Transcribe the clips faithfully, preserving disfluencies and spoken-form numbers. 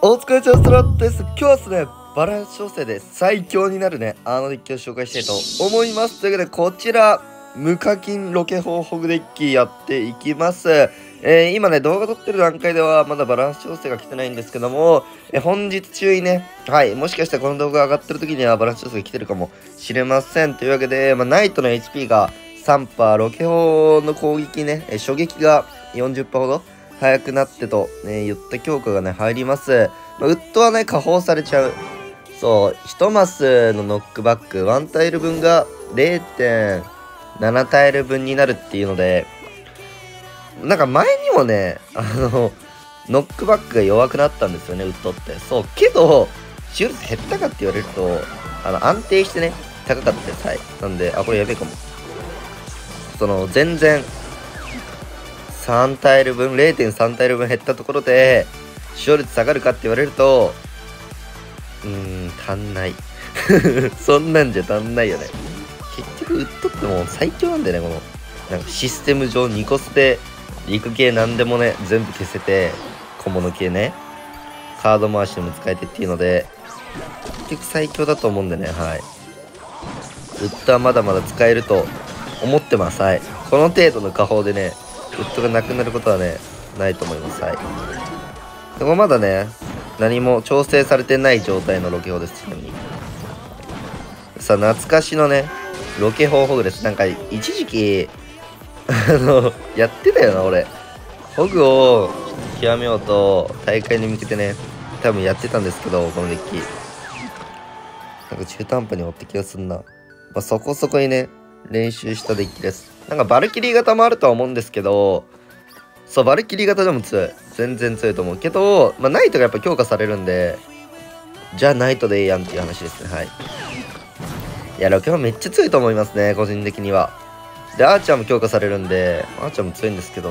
お疲れ様ストラットです。今日はですね、バランス調整で最強になるね、あのデッキを紹介したいと思います。というわけで、こちら、無課金ロケ砲ホグデッキやっていきます。えー、今ね、動画撮ってる段階ではまだバランス調整が来てないんですけども、えー、本日中にね、はい、もしかしたらこの動画上がってる時にはバランス調整が来てるかもしれません。というわけで、まあ、ナイトの エイチピー が さんパーセント、ロケ砲の攻撃ね、えー、初撃が よんじゅっパーセント ほど速くなってと、ね、言った強化がね、入ります。まあ、ウッドはね、下放されちゃう。そう、いちマスのノックバック、いちタイル分が れいてんなな タイル分になるっていうので、なんか前にもね、あの、ノックバックが弱くなったんですよね、ウッドって。そう、けど、使用率減ったかって言われると、あの、安定してね、高かったです。はい。なんで、あ、これやべえかも。その、全然、さんタイル分、れいてんさん タイル分減ったところで、使用率下がるかって言われると、うーん、足んない。そんなんじゃ足んないよね。結局、ウッドってもう最強なんだよね、この、なんかシステム上にコスで、陸系なんでもね、全部消せて、小物系ね、カード回しでも使えてっていうので、結局最強だと思うんでね、はい。ウッドはまだまだ使えると思ってます。はい。この程度の下方でね、ウッドがなくなることはね、ないと思います。はい。でもまだね、何も調整されてない状態のロケ砲です。ちなみに。さあ、懐かしのね、ロケ砲ホグです。なんか、一時期、あの、やってたよな、俺。ホグを極めようと、大会に向けてね、多分やってたんですけど、このデッキ。なんか中途半端に追って気がすんな。まあ、そこそこにね、練習したデッキです。なんかバルキリー型もあるとは思うんですけど、そう、バルキリー型でも強い。全然強いと思うけど、まあ、ナイトがやっぱ強化されるんで、じゃあナイトでええやんっていう話ですね。はい。いや、ロケはめっちゃ強いと思いますね、個人的には。で、アーチャーも強化されるんで、アーチャーも強いんですけど、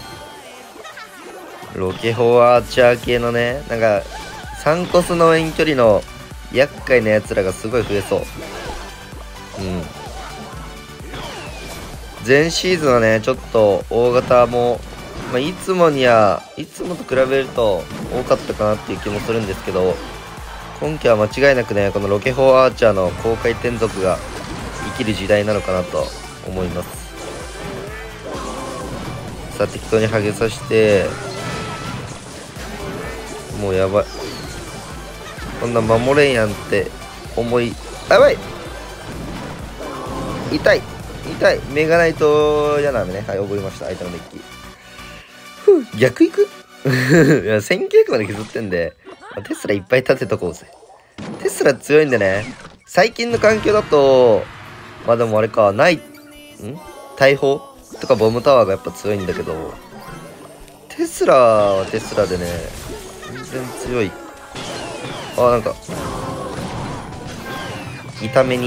ロケ砲アーチャー系のね、なんか、さんコスの遠距離の厄介なやつらがすごい増えそう。うん。前シーズンはね、ちょっと大型も、まあ、いつもには、いつもと比べると多かったかなっていう気もするんですけど、今季は間違いなくね、このロケ砲アーチャーの高回転族が生きる時代なのかなと思います。さあ、適当にハゲさせて、もうやばい。こんな守れんやんって思い、あ、やばい痛い痛いメガナイトやなめね。はい、覚えました。相手のデッキ。ふう、逆いくいや、せんきゅうひゃくまで削ってんで、テスラいっぱい立てとこうぜ。テスラ強いんでね、最近の環境だと、まあでもあれか、ない、ん大砲とかボムタワーがやっぱ強いんだけど、テスラはテスラでね、全然強い。あ、なんか、痛めに。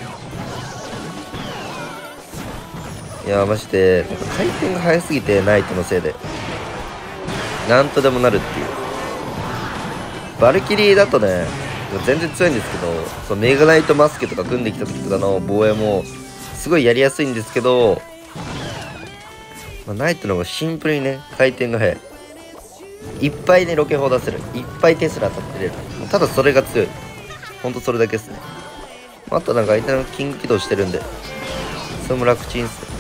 いや、マジで、なんか回転が速すぎて、ナイトのせいで。なんとでもなるっていう。バルキリーだとね、全然強いんですけど、そのメガナイトマスケとか組んできた時とかの防衛も、すごいやりやすいんですけど、まあ、ナイトの方がシンプルにね、回転が速い。いっぱいね、ロケ砲出せる。いっぱいテスラ当たってれる。ただそれが強い。ほんとそれだけですね。あとなんか相手のキング起動してるんで、それも楽ちんっすね。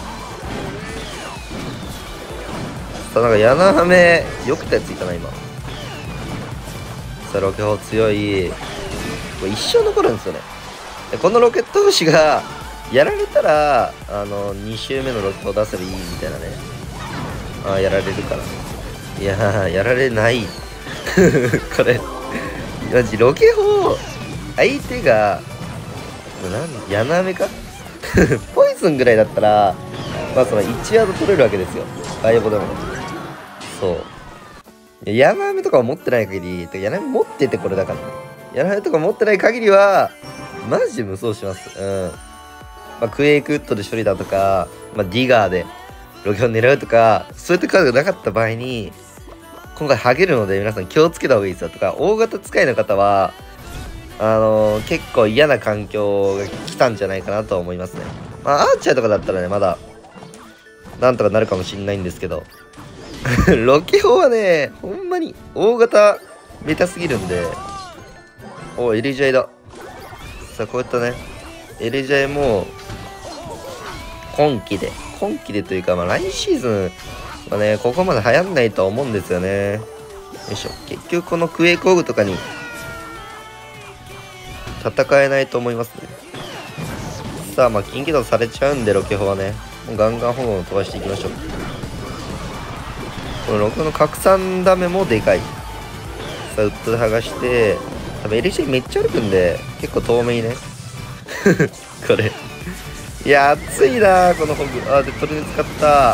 さあ、なんか矢のはめ、よくたやついたな、今。さあ、ロケ砲強い。これ一生残るんですよね。でこのロケット星が、やられたら、あの、に周目のロケ砲出せばいいみたいなね。ああ、やられるから。いやー、やられない。これ、マジ、ロケ砲、相手が、なん矢の雨かポイズンぐらいだったら、まあそのいちワード取れるわけですよ。バイオボでも。そう。矢の雨とかを持ってない限り、矢の雨持っててこれだからね。矢の雨とか持ってない限りは、マジで無双します。うん。まあ、クエイクウッドで処理だとか、まあ、ディガーでロケを狙うとか、そういったカードがなかった場合に、今回ハゲるので皆さん気をつけた方がいいですよ。とか、大型使いの方は、あのー、結構嫌な環境が来たんじゃないかなと思いますね。まあ、アーチャーとかだったらね、まだ、なんとかなるかもしんないんですけど、ロケ砲はね、ほんまに、大型メタすぎるんで。お、エレジャイだ。さあ、こういったね、エレジャイも、今季で、今季でというか、まあ来シーズンはね、ここまで流行んないとは思うんですよね。よいしょ。結局このクエイコーグとかに、戦えないと思いますね。さあ、まあ、近畿道されちゃうんで、ロケ砲はね。もうガンガン炎を飛ばしていきましょう。このロケの拡散ダメもでかい。さあ、ウッドで剥がして、多分 エルシー めっちゃ歩くんで、結構遠目にね。これ。いや、熱いなこのホグ。あ、で、トルネ使った。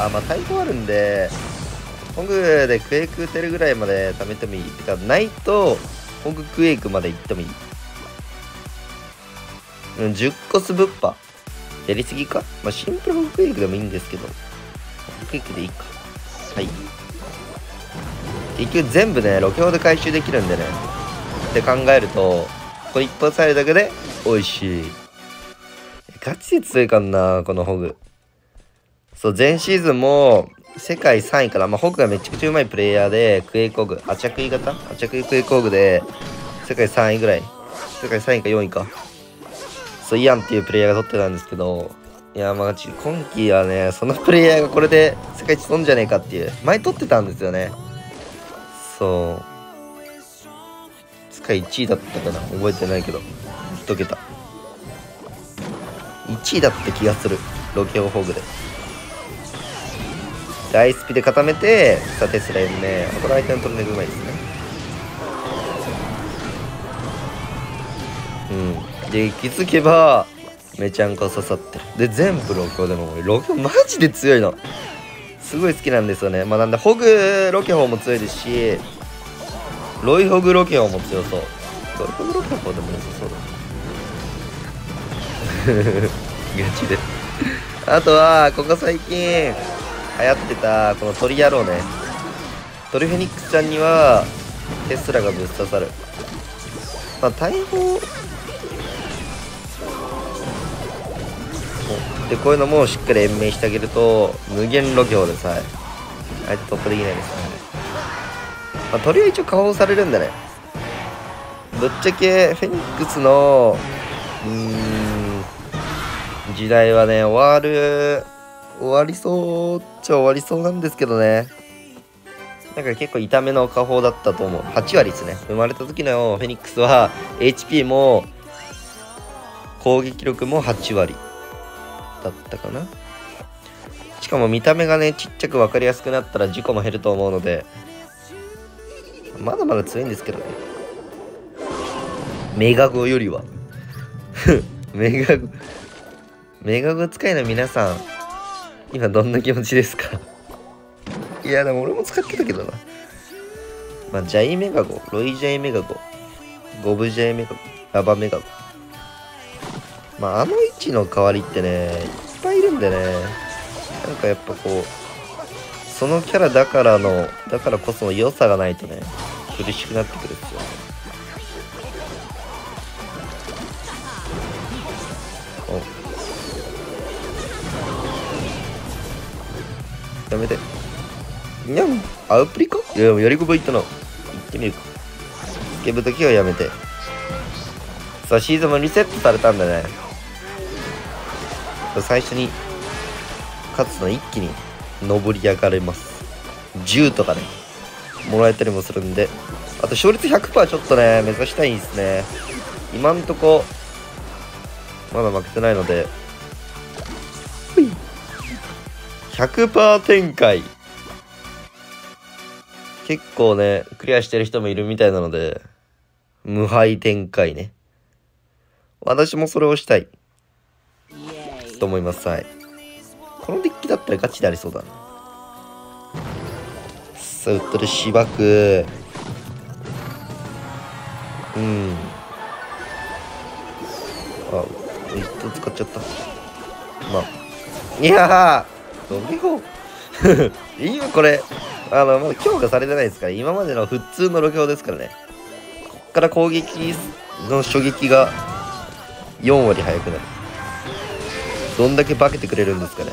あ、まあ、対抗あるんで、ホグでクエイク打てるぐらいまで貯めてもいい。てか、ないと、ホグクエイクまで行ってもいい。うん、じゅっコスぶっぱ。やりすぎか？まあ、シンプルホグクエイクでもいいんですけど。ホグクエイクでいいか。はい。結局全部ね、ロケ砲で回収できるんでね。って考えると、これ一発入るだけで、美味しい。ガチで強いかんな、このホグ。そう、前シーズンも、世界さんいから、まあ、ホグがめちゃくちゃうまいプレイヤーで、クエイコーグ、アチャクイ型アチャクイクエイコーグで、世界さんいぐらい。世界さんいかよんいか。そう、イアンっていうプレイヤーが取ってたんですけど、いや、まあ、今季はね、そのプレイヤーがこれで世界一取んじゃねえかっていう。前取ってたんですよね。そう。世界いちいだったかな、覚えてないけど。一桁。いちいだった気がする。ロケオホグで。アイスピで固めて、さあテスラ延命。これ相手のトルネがうまいですね。うん。で、気づけば、めちゃんこ刺さってる。で、全部ロケオでも、ロケオマジで強いの。すごい好きなんですよね。まあなんで、ホグロケオも強いですし、ロイホグロケオも強そう。ロイホグロケオでも良さそうだ。ガチで。あとは、ここ最近、流行ってたこの鳥野郎ね。鳥フェニックスちゃんにはテスラがぶっ刺さる。まあ大砲で、こういうのもしっかり延命してあげると無限ロケ砲でさえ相手突破できないですね。まあ鳥は一応加砲されるんだね。ぶっちゃけフェニックスのうーん時代はね終わる終わりそうっちゃ終わりそうなんですけどね。なんか結構痛めの下方だったと思う。はち割ですね。生まれた時のフェニックスは エイチピー も攻撃力もはち割だったかな。しかも見た目がねちっちゃく分かりやすくなったら事故も減ると思うので、まだまだ強いんですけどね。メガゴよりはメガゴメガゴ使いの皆さん今どんな気持ちですか？いやでも俺も使ってたけどな。まあジャイメガゴ、ロイジャイメガゴ、ゴブジャイメガゴ、ラバメガゴ。まああの位置の代わりってねいっぱいいるんでね、なんかやっぱこうそのキャラだからのだからこその良さがないとね苦しくなってくるんですよ。おやめて。にゃん、アウプリか？いや、やりこぼいったな。行ってみるか。スケブ時はやめて。さあ、シーズンもリセットされたんだね。最初に勝つの一気に上り上がれます。じゅうとかね、もらえたりもするんで。あと、勝率 ひゃくパーセント ちょっとね、目指したいんですね。今んとこ、まだ負けてないので。ひゃくパーセント 展開。結構ね、クリアしてる人もいるみたいなので、無敗展開ね。私もそれをしたい。と思います。はい。このデッキだったらガチでありそうだな。さあ、ウッドでしばく。うん。あ、ウッド使っちゃった。まあ。いやーロケ砲今これ、あの、まだ強化されてないですから、今までの普通のロケ砲ですからね。こっから攻撃の初撃がよん割速くなる。どんだけ化けてくれるんですかね。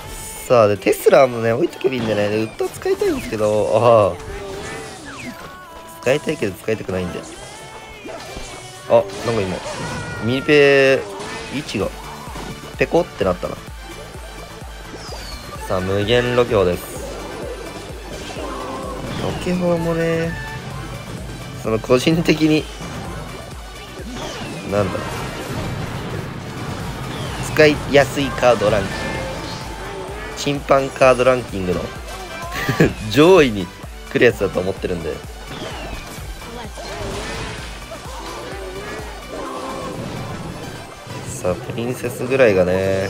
さあ、で、テスラもね、置いとけばいいんでね、ウッド使いたいんですけど、ああ。 使いたいけど使いたくないんで。あ、なんか今ミニペ位置がペコってなったな。さあ無限ロケ砲です。ロケ砲もね、その個人的になんだ使いやすいカードランキング、チンパンカードランキングの上位に来るやつだと思ってるんで。さあプリンセスぐらいがね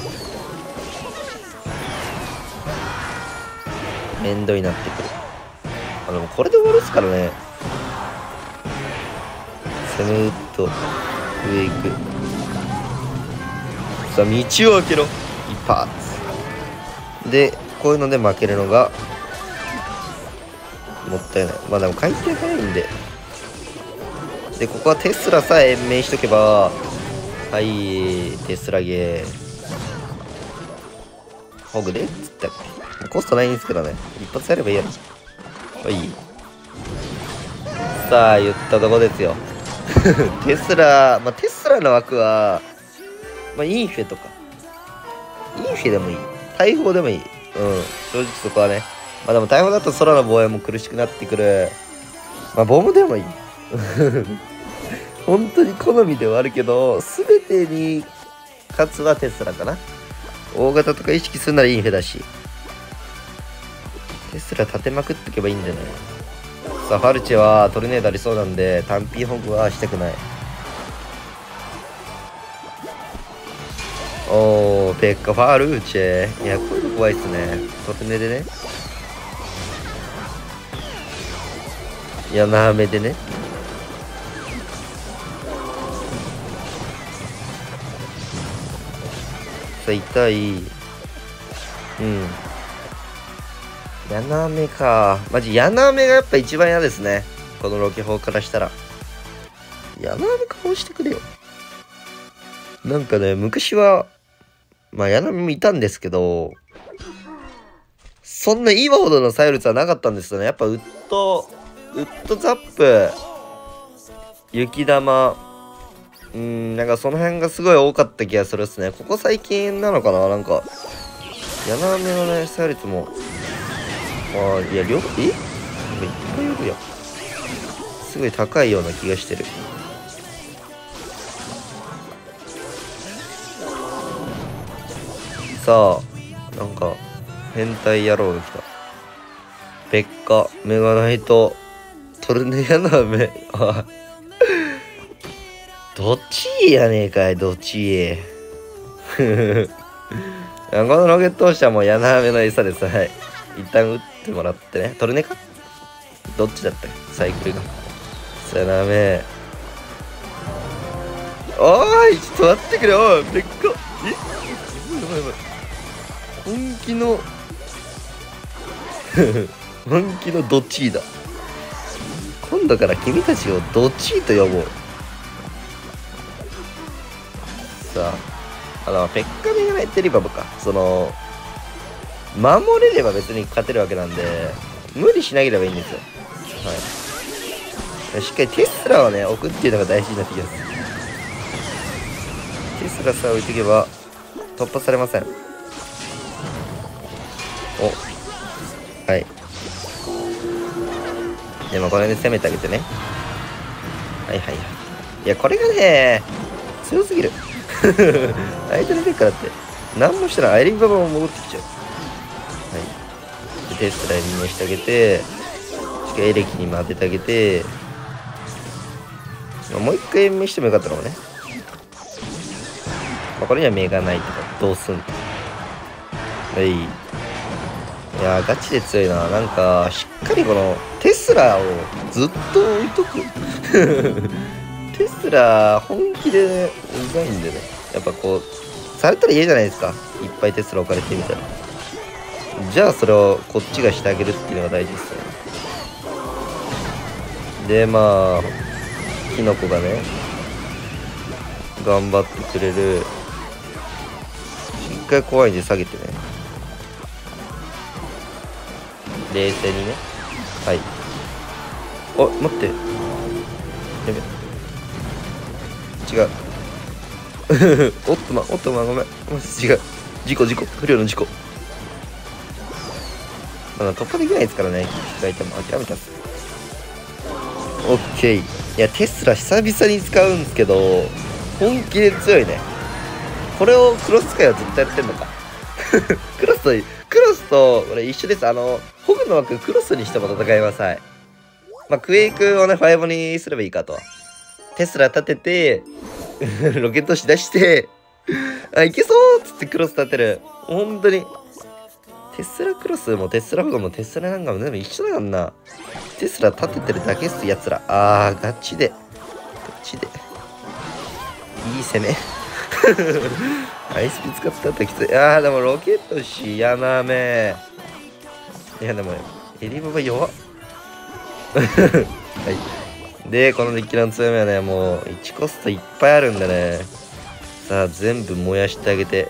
面倒になってくる。あ、でもこれで終わるっすからね。セムウッド上行く。さあ道を開けろ一発で、こういうので負けるのがもったいない。まあでも回転早いんで。でここはテスラさえ延命しとけば、はい、テスラゲーホグでっつったっけ。コストないんですけどね、一発やればいいやろ。はい、さあ言ったとこですよテスラ、まあ、テスラの枠は、まあ、インフェとかインフェでもいい、大砲でもいい。うん、正直そこはね。まあでも大砲だと空の防衛も苦しくなってくる。まあボムでもいい本当に好みではあるけど、全てに勝つはテスラかな。大型とか意識するならインフェだし、テスラ立てまくっておけばいいんだよね。さあファルチェはトルネードありそうなんで単品ホグはしたくない。おーペッカファールチェ、いやこういうの怖いっすね。トルネでね、いやなめでね。さあ痛い。うんヤナメか。マジヤナメがやっぱ一番嫌ですね、このロケ砲からしたら。ヤナメ顔してくれよ。なんかね昔はまあヤナメもいたんですけど、そんな今ほどのサイルツはなかったんですよね。やっぱウッドウッドザップ、雪玉、うーんなんかその辺がすごい多かった気がするっすね。ここ最近なのかな。なんかヤナメのねサイルツも、ああいや両えなんかいっぱいいるやん。すごい高いような気がしてる。さあなんか変態野郎が来た。ペッカメガナイトトルネヤナメあどっちやねえかい、どっちこのロケット押しはもうヤナメの餌です。はい、一旦撃ってもらってね。トルネかどっちだったっけサイクルが。さやなめおーいちょっと待ってくれ。おいペッカえやばいやばい本気の本気のどっちだ。今度から君たちをどっちと呼ぼう。さああのペッカメガナイトリバブか、その守れれば別に勝てるわけなんで無理しなければいいんですよ。はい、しっかりテスラをね置くっていうのが大事になってきます。テスラさえ置いていけば突破されません。おはいでもこれで攻めてあげてね。はいはいはい。いやこれがね強すぎる相手出てからって何もしたらアイリンババも戻ってきちゃう。はいでテスラに入してあげて、しっかりエレキにも当ててあげて、もう一回延命してもよかったかもね。まあ、これには目がないとかどうすんの。はいいやーガチで強いな。なんかしっかりこのテスラをずっと置いとくテスラ本気でねうざいんでね、やっぱこうされたら嫌じゃないですか、いっぱいテスラ置かれてみたら。じゃあそれをこっちがしてあげるっていうのが大事ですよね。でまあキノコがね頑張ってくれる。一回怖いんで下げてね、冷静にね。はいあ、待って。やべ。違う。おっとま、おっとま、ごめん。違う。事故、事故。不良の事故。まだ突破できないですからね。意外とも諦めたっす。オッケー。いや、テスラ久々に使うんですけど、本気で強いね。これをクロス使いはずっとやってんのか。クロスと、クロスと、これ一緒です。あの、ホグの枠クロスにしても戦います。はい。まあ、クエイクをね、ファイブにすればいいかと。テスラ立てて、ロケットし出して、あ、いけそうっつってクロス立てる。本当に。テスラクロスもテスラホグもテスラなんかも全部一緒だからな。テスラ立ててるだけっす、やつら。あー、ガチで。ガチで。いい攻め。アイスピ使ったらきつい。あー、でもロケットし、やなめ。いや、でも、エリババ弱っ。はい。で、このデッキの強みはね、もういちコストいっぱいあるんでね。さあ、全部燃やしてあげて。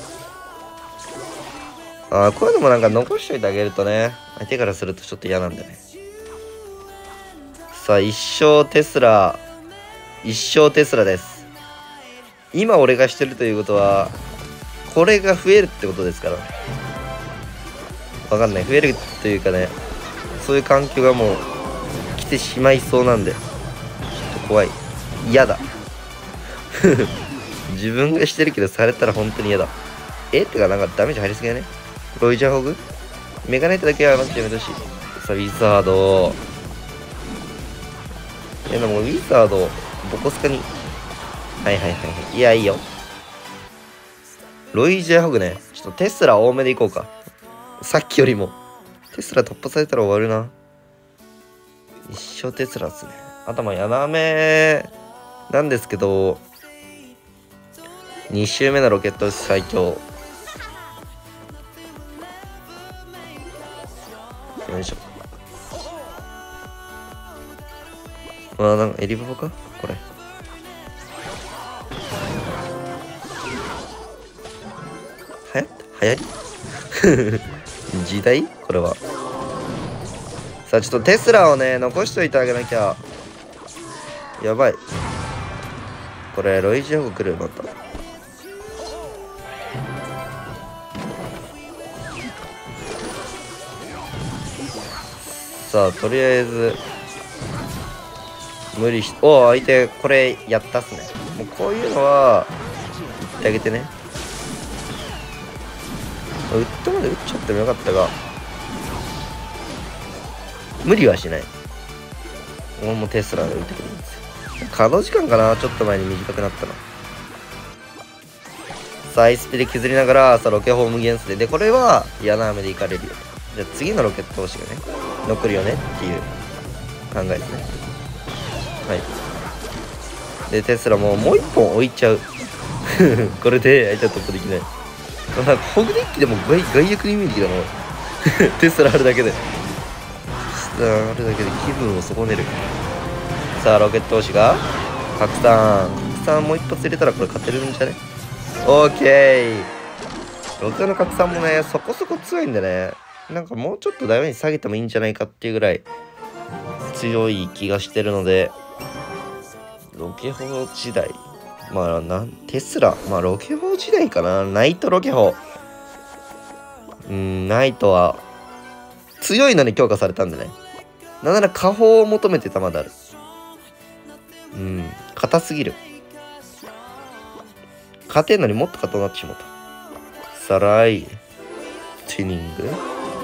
ああ、こういうのもなんか残しといてあげるとね、相手からするとちょっと嫌なんだよね。さあ、一生テスラ、一生テスラです。今俺がしてるということは、これが増えるってことですから。わかんない。増えるというかね、そういう環境がもう来てしまいそうなんで、ちょっと怖い。嫌だ。自分がしてるけどされたら本当に嫌だ。えってかなんかダメージ入りすぎだね。ロイジャーホグメガネットだけは待ってやめてほしい。さあ、ウィザード。いやでもウィザード、ボコスカに。はいはいはいはい。いや、いいよ。ロイジャーホグね。ちょっとテスラ多めでいこうか。さっきよりも。テスラ突破されたら終わるな。一生テスラっすね。あとまあ、やなめなんですけど、に周目のロケット最強。よいしょ。あー、なんかエリババかこれ。はやった流行り時代これは。さあ、ちょっとテスラをね、残しといてあげなきゃ。やばい。これ、ロイジャーホグ来るまた。さあ、とりあえず、無理し、おお、相手、これ、やったっすね。もうこういうのは、言ってあげてね。打ったまで打っちゃってもよかったが、無理はしない。俺もテスラで打ってくるんですよ。稼働時間かなちょっと前に短くなったな。さあ、アイスピで削りながら、さあ、ロケホームゲンスで。で、これは、嫌な雨でいかれるよ。じゃあ、次のロケット投資がね、残るよねっていう考えですね。はい。で、テスラももう一本置いちゃう。これで相手は突破できない。なんか、ホグデッキでも外外役のイメージだな。テスラあるだけで。テスラあるだけで気分を損ねる。さあ、ロケット投資が拡散。拡散もう一発入れたらこれ勝てるんじゃね？オーケー。ロケの拡散もね、そこそこ強いんでね。なんかもうちょっとダメに下げてもいいんじゃないかっていうぐらい強い気がしてるので、ロケ砲時代。まあ、なんテスラ。まあ、ロケ砲時代かな。ナイトロケ砲。うん、ナイトは強いのに強化されたんでね。なんなら下砲を求めてたまだある。うん、硬すぎる。勝てんのにもっと硬くなってしまった。さらい。チューニング。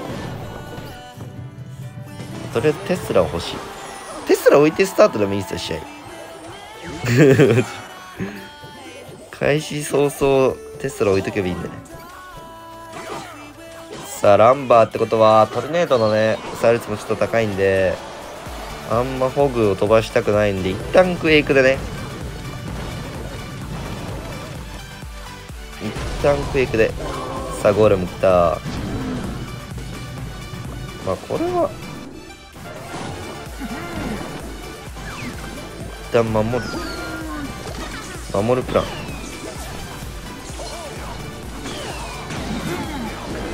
とりあえずテスラ欲しい。テスラ置いてスタートでもいいですよ、試合。開始早々テスラ置いとけばいいんだね。さあ、ランバーってことはトルネードのねサービスもちょっと高いんで、あんまホグを飛ばしたくないんで、一旦クエイクでね、一旦クエイクで。さあ、ゴーレム来た。まあこれは一旦守る守るプラン。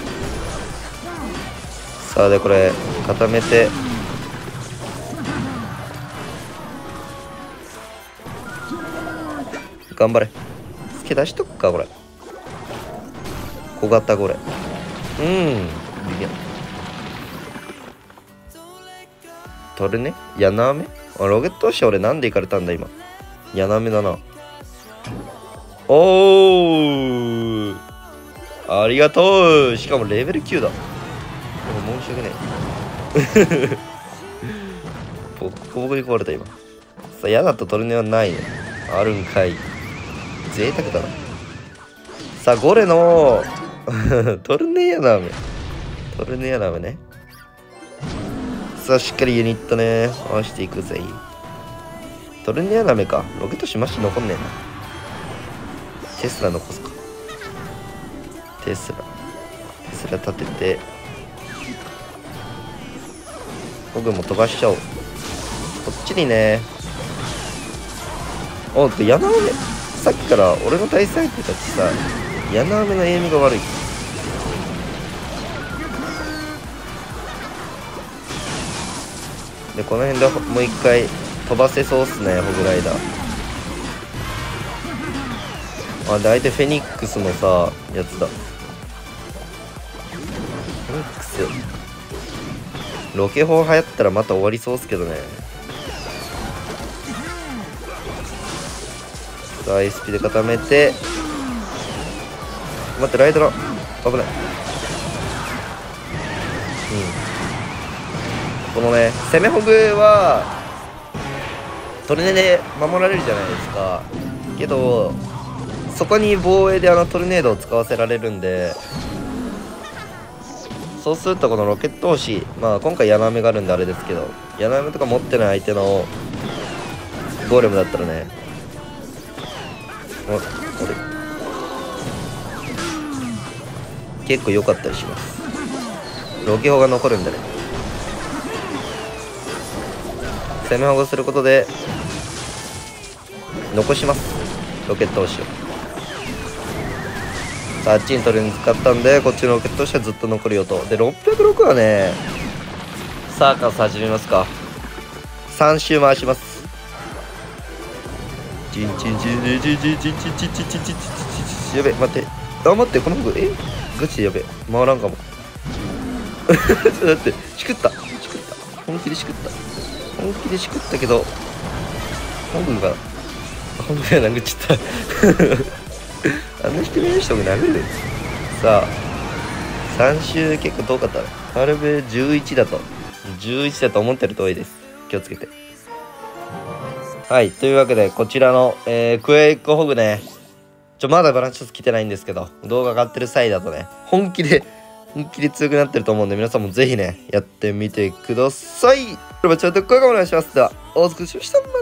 さあ、でこれ固めて頑張れ。スケ出しとくか、これ。小型これ。うん。取るね。ヤナメあ、ロケット押し俺なんで行かれたんだ、今。ヤナメだな。おー。ありがとう。しかもレベルきゅうだ。申し訳ない。ボッコボコに壊れた、今。さあ、嫌だったトルネはないね。あるんかい。贅沢だな。さあ、ゴレのトルネヤナメ。トルネヤナメね。さあ、しっかりユニットね。回していくぜ。トルネヤナメか。ロケットしまし残んねえな。テスラ残すか。テスラ。テスラ立てて。僕も飛ばしちゃおう。こっちにね。おっと、ヤナメ。さっきから俺の対戦相手たちさ、ヤナメのエイムが悪い。で、この辺でもう一回飛ばせそうっすね、ホグライダー。あ、で、相手フェニックスのさ、やつだ。フェニックス。ロケ砲流行ったらまた終わりそうっすけどね。さあ、エスピー で固めて。待って、ライドラ。危ない。うん。このね、攻めホグは、トルネで守られるじゃないですか。けど、そこに防衛であのトルネードを使わせられるんで、そうするとこのロケット押し、まあ今回ヤナメがあるんであれですけど、ヤナメとか持ってない相手のゴーレムだったらね、あ、これ結構良かったりします。ロケ砲が残るんでね。攻め保護することで残します。ロケット押しを。さあ、あっちに取りに使ったんで、こっちのロケット押しはずっと残るよと。で、ろっぴゃくろくはね、サーカス始めますか。さん周回します。チンチンチンチンチンチンチンチンチンチンチンチンチンチンチン。やべ、待って。あ、待って、この服、えガチでやべ。回らんかも。だって、しくった。しくった。本気でしくった。本気でしくったけど、本軍が、本軍が殴っちゃった。あんな人の人が殴る。さあ、さん周結構遠かった。カルベじゅういちだと。じゅういちだと思ってると多いです。気をつけて。はい、というわけで、こちらの、えー、クエイクホグね、ちょ、まだバランス来てないんですけど、動画上がってる際だとね、本気で、本気で強くなってると思うんで、皆さんもぜひね、やってみてください。それでは、ちょっと声がお願いします。では、お疲れ様でした。